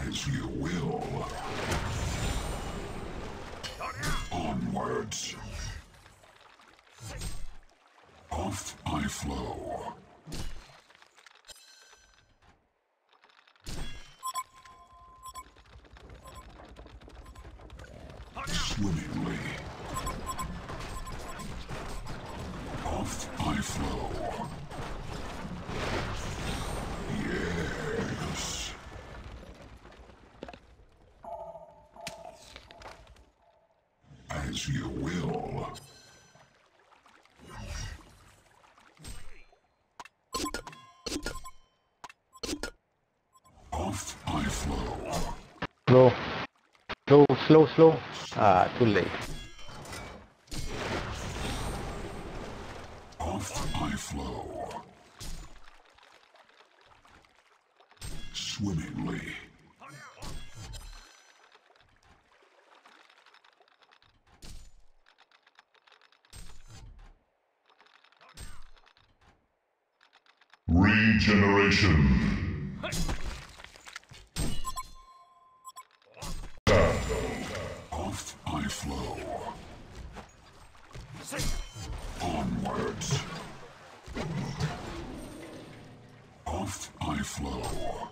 As you will. Onwards. Off I flow. Swimmingly. Off I flow. Yes. As you will. Off I flow. Slow. Ah, too late. Off I flow. Swimmingly. Regeneration. Off I flow. Onwards. Off I flow.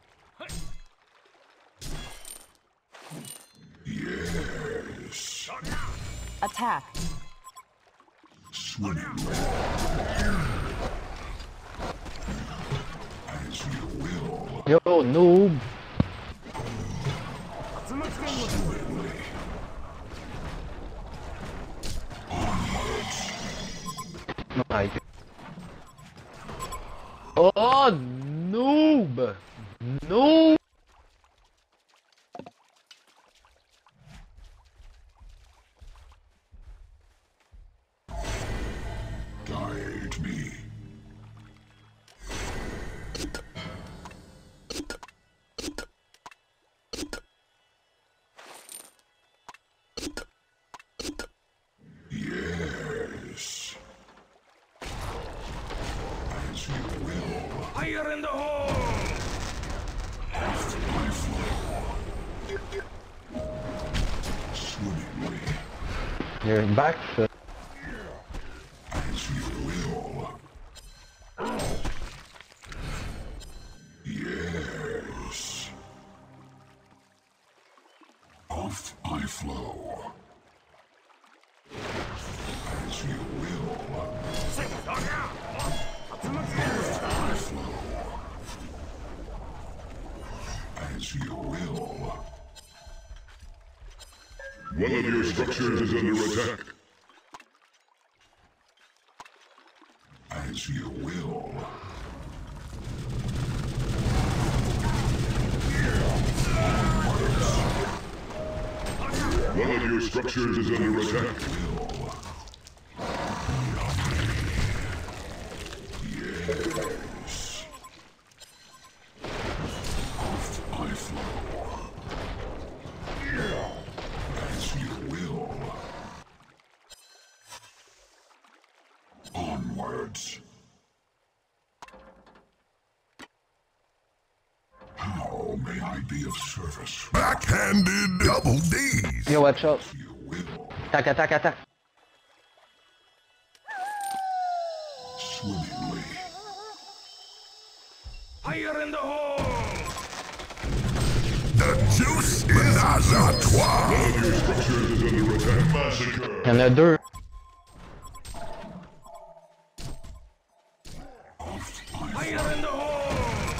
Yes. Attack. Swimmingly. As you will. Yo, noob. Swimmingly. Onwards. My. Oh, noob. Noob. Guide me. Yes. As you will. Fire in the hole! Off I flow. Swimmingly. You're back. As you will. Yes. Off I flow. As you will. I flow. As you will. One of your structures is under attack. As you will. One of your structures is under attack. Yes. Off I flow. As you will. Onwards. How may I be of service? Backhanded double D's. Yo, watch out. You will. Attack. Swimmingly. Fire in the hole! The juice is à toi. One of your structures is under attack. Massacre. Y'en a deux. Off I Fire flow. in the hole!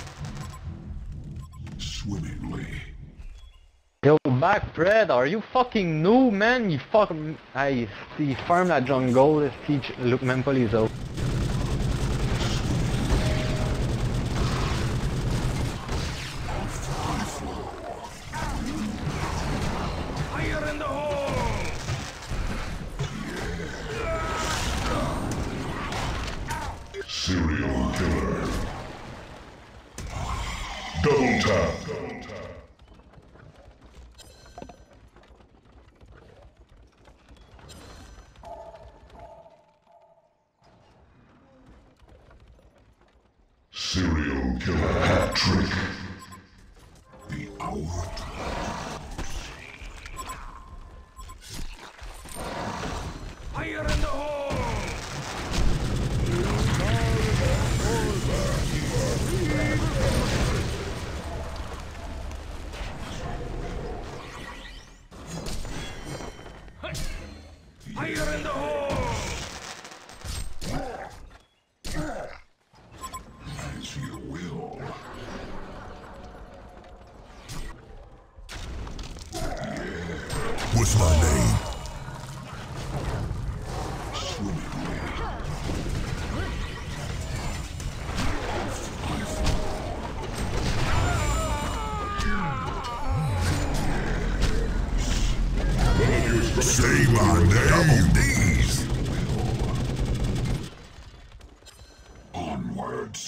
Swimmingly. Yo, back, Fred. Are you fucking noob, man? You fucking. Il farm la jungle, il look même pas les autres. Fire in the hole! Serial killer. Double tap. Serial killer hat trick. The What's my name? Swimmingly. Say my name. Double D's. Onwards.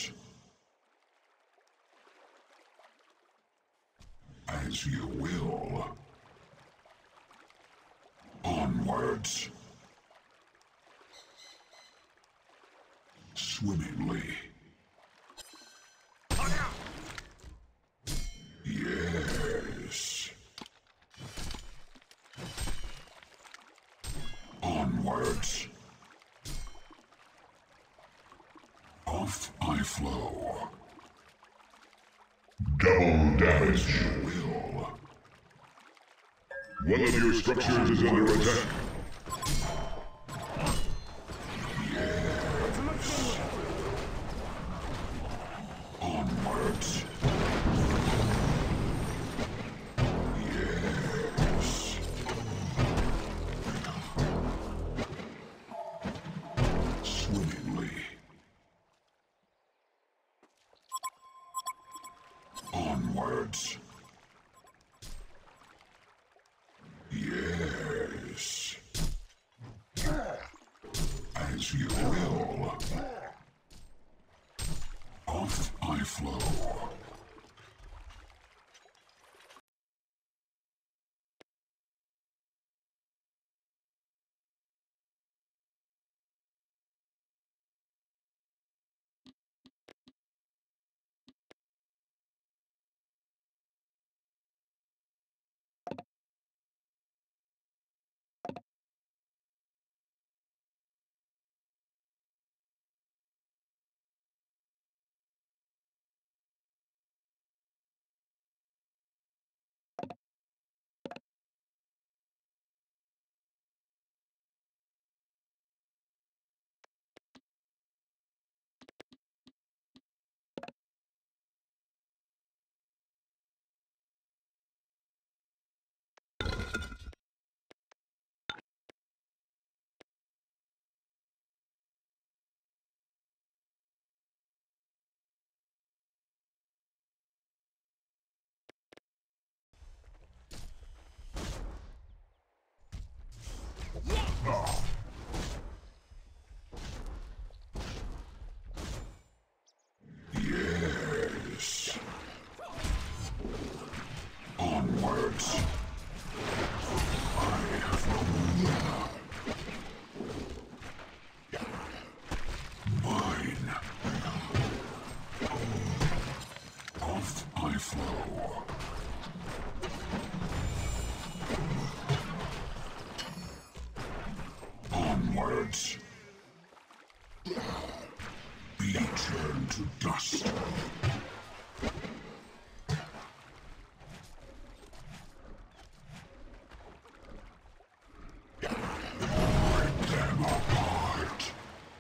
As you will. Onwards. Swimmingly. Yes. Onwards. Off I flow. Double damage. Will. One of your structures is under attack. Onwards. Yes. Swimmingly. Onwards. Yes. As you will. Off I flow. Yes. Onwards. I have mine. Off I flow. Onwards. Be turned to dust. Rip them apart.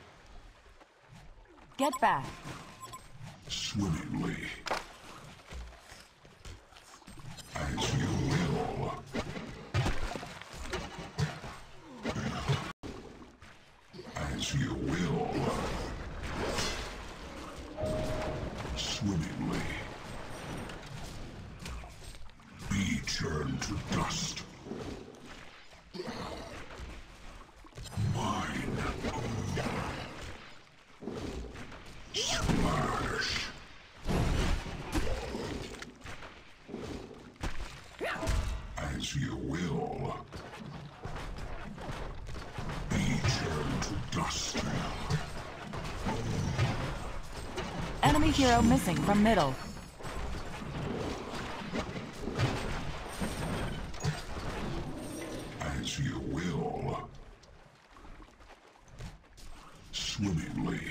Get back. Swimmingly. As you will. As you will. Swimmingly. Be turned to dust. Mine. Splash. As you will. Be turned to dust. Enemy hero missing from middle. As you will. Swimmingly.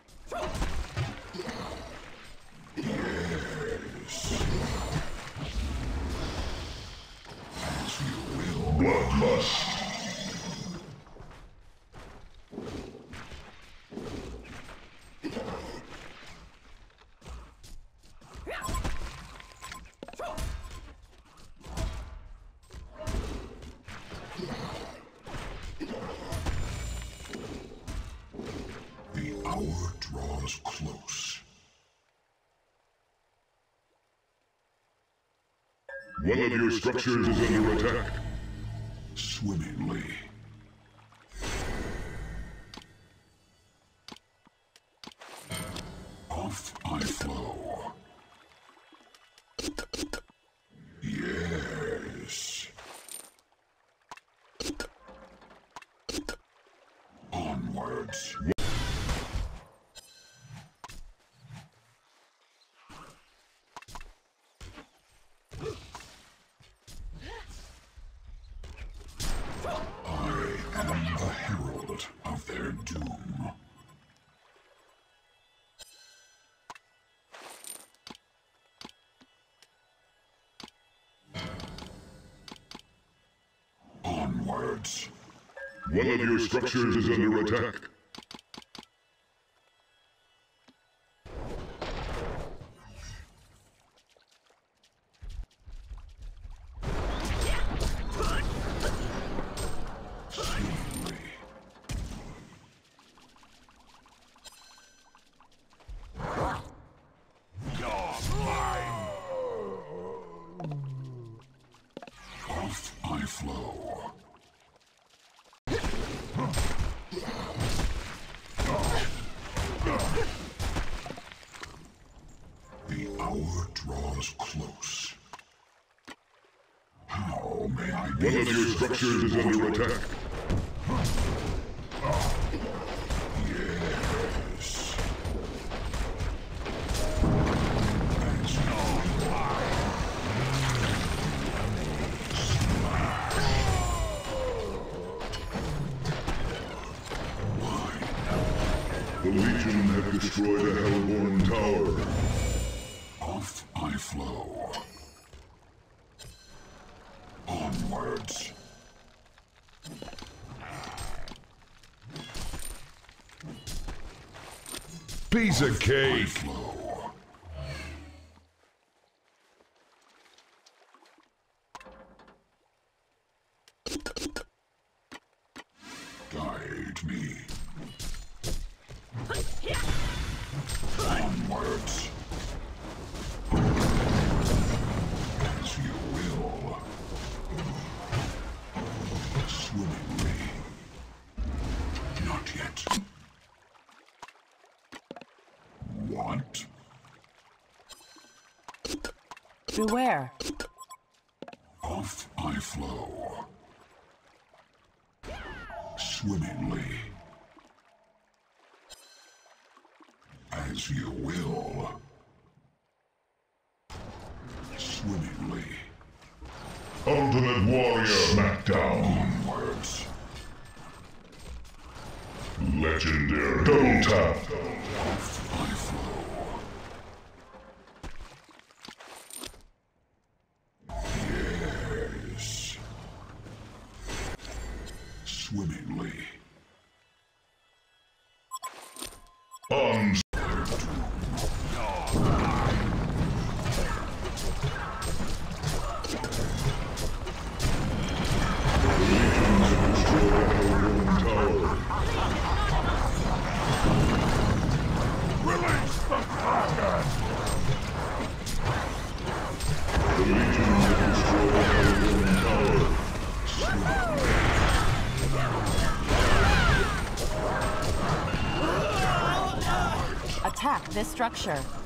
Yes. As you will. Bloodlust. One of your structures is under attack. Swimmingly. Off I flow. Yes. Onwards. I am the herald of their doom. Onwards. One of your structures is under attack. Off I flow. The hour draws close. How may I be One of your structures is under attack. Yes. The Legion have destroyed a Hellborn tower. Off I flow. Onwards. Piece of I cake. flow. Guide me. Onwards. As you will. Swimmingly. Not yet. What? Beware. Off I flow. Swimmingly. As you will. Swimmingly. Ultimate Warrior Smackdown. Onwards. Legendary. Double tap. Off I flow. Yes. Swimmingly. On. Attack this structure.